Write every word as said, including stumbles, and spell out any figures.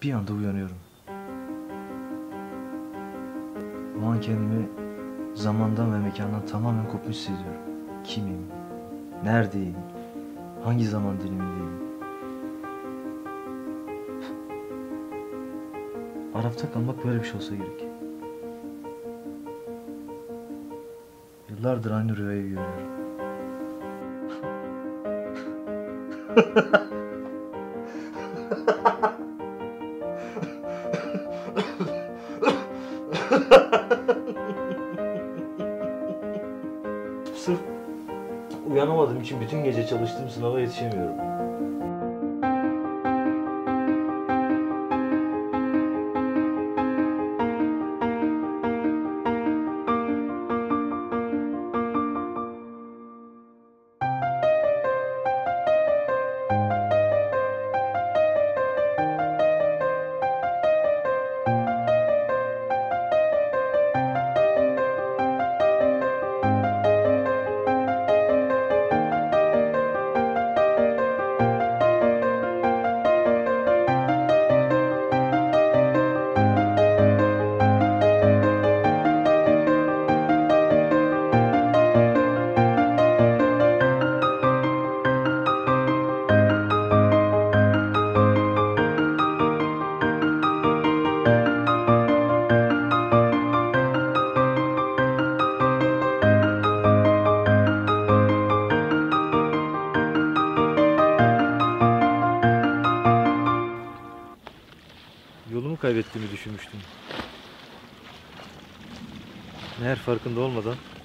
Bir anda uyanıyorum. O an kendimi zamandan ve mekandan tamamen kopmuş hissediyorum. Kimim? Neredeyim? Hangi zaman dilimindeyim? Arafta kalmak böyle bir şey olsa gerek. Yıllardır aynı rüyayı görüyorum. Sırf uyanamadığım için bütün gece çalıştım, sınava yetişemiyorum. Yolumu kaybettiğimi düşünmüştüm. Meğer farkında olmadan